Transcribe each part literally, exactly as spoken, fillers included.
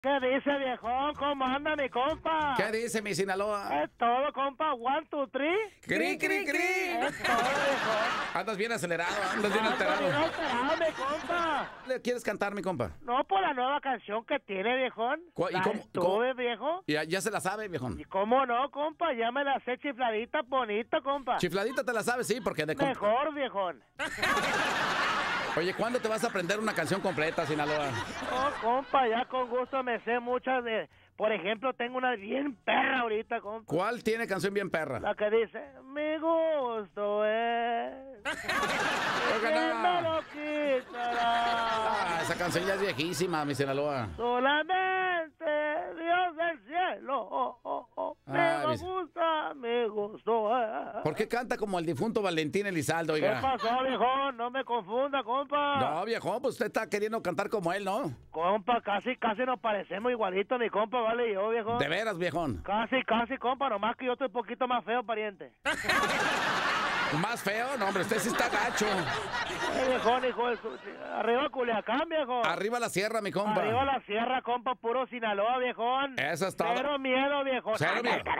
¿Qué dice, viejón? ¿Cómo anda mi compa? ¿Qué dice mi Sinaloa? Es todo, compa. One, two, three. ¡Cri, cri, cri! Es todo, viejón. Andas bien acelerado, andas bien Ando alterado. bien alterado, mi compa. ¿Le quieres cantar, mi compa? No, por la nueva canción que tiene, viejón. ¿Cuál- y La cómo- estuve, cómo? viejo. Ya, ya se la sabe, viejón. ¿Y cómo no, compa? Ya me la sé chifladita, bonita, compa. Chifladita te la sabes, sí, porque de... comp- Mejor, viejón. Oye, ¿cuándo te vas a aprender una canción completa, Sinaloa? No, compa, ya con gusto me sé muchas de... Por ejemplo, tengo una bien perra ahorita, compa. ¿Cuál tiene canción bien perra? La que dice, mi gusto es... Oiga, ¿Quién me no. lo quitará? Ah, esa canción ya es viejísima, mi Sinaloa. Solamente Dios del cielo, oh, oh, oh, Ah, me mis- gusta, me gustó. eh. ¿Por qué canta como el difunto Valentín Elizaldo, ¿Qué oiga? pasó, viejo? No me confunda, compa. No, viejo, pues usted está queriendo cantar como él, ¿no? Compa, casi, casi nos parecemos igualito, mi compa, vale, y yo, viejo. De veras, viejón. Casi, casi, compa, nomás que yo estoy un poquito más feo, pariente. ¿Más feo? No, hombre, usted sí está gacho. Eh, viejón, hijo de su... Arriba Culiacán, viejo. Arriba la sierra, mi compa. Arriba la sierra, compa, puro Sinaloa, viejón. Eso es todo. Cero miedo, viejón. Cero Ay, miedo.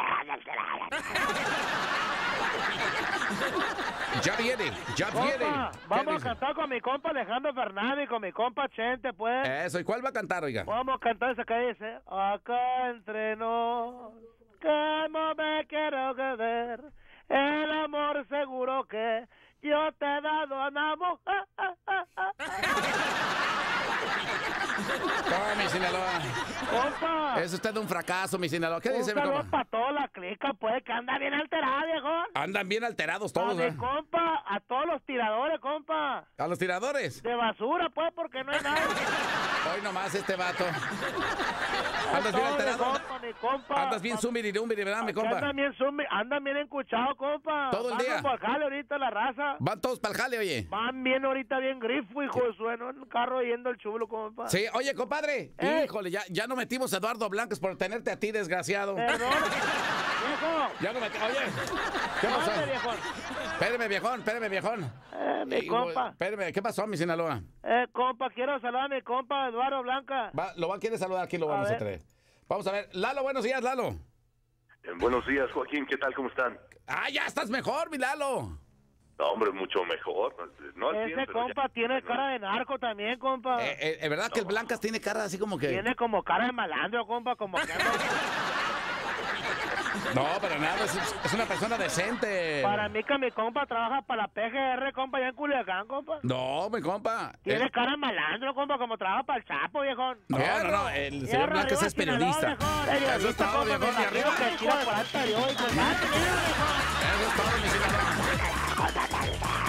Ya viene, ya viene. Compa, ¿Qué vamos a dice? cantar con mi compa Alejandro Fernández y con mi compa Chente, pues. Eso, ¿y cuál va a cantar, oiga? Vamos a cantar esa que dice, acá entre nos, que no me quiero quedar, el amor seguro que yo te he dado, andamos. Ah, ah, ah, ah. No, mi Sinaloa. Compa, Es usted un fracaso, mi Sinaloa. ¿Qué un dice, mi saludo compa? para toda la clica, pues, que anda bien alterada, viejón. Andan bien alterados A todos, mi ¿eh? compa, a todos los tiradores, compa. A los tiradores. De basura, pues, porque no hay nada. Hoy nomás este vato. Andas bien Todo, mi alterado. compa, mi compa. Andas bien sumirirúmbiri, ¿verdad, mi Andan compa? bien, zumbi- andan bien encuchados, compa. Todo el Van día. rumbo al jale ahorita la raza. Van todos para el jale, oye. Van bien ahorita bien grifo, hijo de sueno, en el carro yendo el chulo, compa. Sí, oye, compadre. Eh. Híjole, ya, ya no metimos a Eduardo Blancos por tenerte a ti, desgraciado. Perdón, viejo. Ya no metimos. Oye, ¿qué pasó? ¿Dónde, viejón? Espéreme, viejón, espéreme, viejón. Eh, mi Hijo, compa. Espéreme, ¿qué pasó, mi Sinaloa? Eh, compa, quiero saludar a mi compa Eduardo Blanca. Va, lo va a querer saludar aquí, lo A vamos a, ver. traer. Vamos a ver. Lalo, buenos días, Lalo. Eh, Buenos días, Joaquín, ¿qué tal? ¿Cómo están? Ah, ya estás mejor, mi Lalo. No, hombre, mucho mejor. No al cien, Ese pero compa ya- tiene no. cara de narco también, compa. Eh, eh, ¿Es verdad que el Blancas tiene cara así como que...? Tiene como cara de malandro, compa, como que anda- No, para nada, es, es una persona decente. Para mí que mi compa trabaja para la P G R, compa, allá en Culiacán, compa. No, mi compa. Tiene Eh, cara de malandro, compa, como trabaja para el Chapo, viejón. No, no, no, el señor Fierro, Blancas arriba es periodista. Sinaloa, viejón. Eso es todo, compa, viejón, me y arriba imagino que México. tira por ahí periódico. Eso es todo, mi Sinaloa.